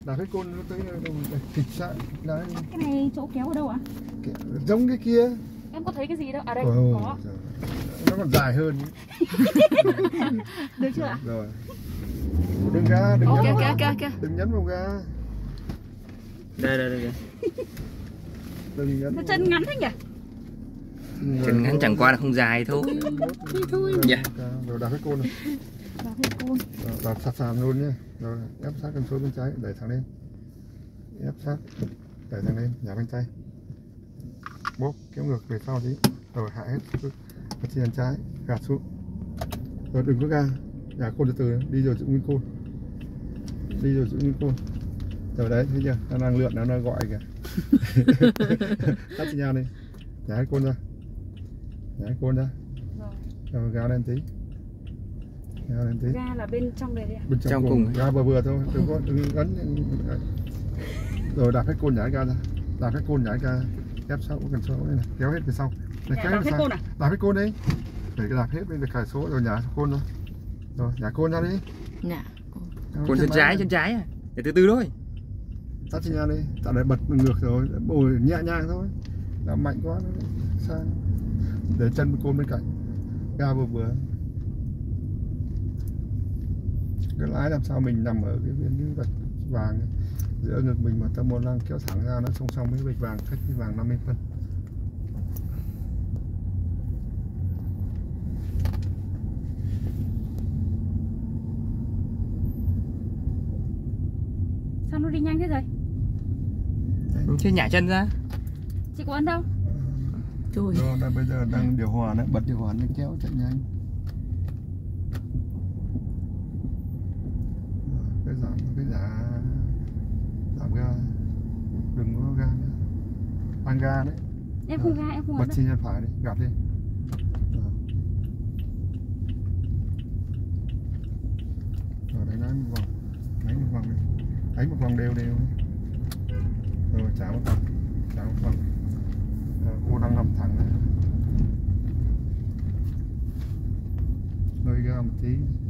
Đạp hết côn nó tới kịch xạ đấy. Cái này chỗ kéo ở đâu ạ? Giống cái kia. Em có thấy cái gì đâu. À đây, có. Nó còn dài hơn. Được chưa ạ? Rồi. Đừng ga, đừng nhấn. Kìa. Đừng nhấn vào ga. Đây. Đừng nhấn. Nó chân ngắn thế nhỉ? Chân ngắn chẳng qua là không dài thôi. Dạ. Rồi đạp hết côn rồi. Đạp hết côn. Đạp sàn luôn nhé. Rồi ép sát cần số bên trái, đẩy thẳng lên. Ép sát, đẩy thẳng lên, nhả bên tay. Bóp kéo ngược về sau tí. Rồi hạ hết sức. Bắt chân trái, gạt xuống. Rồi đừng có ga. Nhả côn từ từ, đi rồi giữ nguyên côn. Đi rồi giữ nguyên côn. Rồi đấy, thấy chưa? Nó đang lượn, nó đang gọi kìa. Tắt xi nhau đi. Nhả hết côn ra. Nhả hết côn ra. Rồi gào lên tí. Gào lên tí. Ga là bên trong này đi ạ? Bên trong cùng. Ga vừa thôi, đừng ấn. Rồi đạp hết côn nhả ga ra. Đạp hết côn nhả ga. Ép sau cần số này, kéo hết về sau. Này, kéo đạp hết côn à? Đạp hết côn đi. Để đạp hết bên cài số rồi nhả côn thôi. Rồi nhả côn ra đi. Dạ. Côn chân trái à? Để từ từ thôi. Tắt xi nhan đi, tại đây bật ngược rồi, bồi nhẹ nhàng thôi. Làm mạnh quá nó sang. Để chân côn bên cạnh. Ga vừa. Cái lái làm sao mình nằm ở cái viên vạch vàng giữa ngực mình mà tâm mô lăng kéo thẳng ra nó song song với vạch vàng, cách cái vàng 50 phân. Sao nó đi nhanh thế rồi? Chứ nhả chân ra. Chị có ấn đâu? Rồi bây giờ đang điều hòa đấy, bật điều hòa nó kéo chạy nhanh. Cái giảm ga, đừng có ga nữa, ăn ga đấy. Em không ga, em không ấn. Bật xi nhan phải đi, gạt đi. Rồi đánh một vòng đi, đánh một vòng đều. Rồi trả một vòng. Cô đang nằm thẳng này. Hơi ga một tí.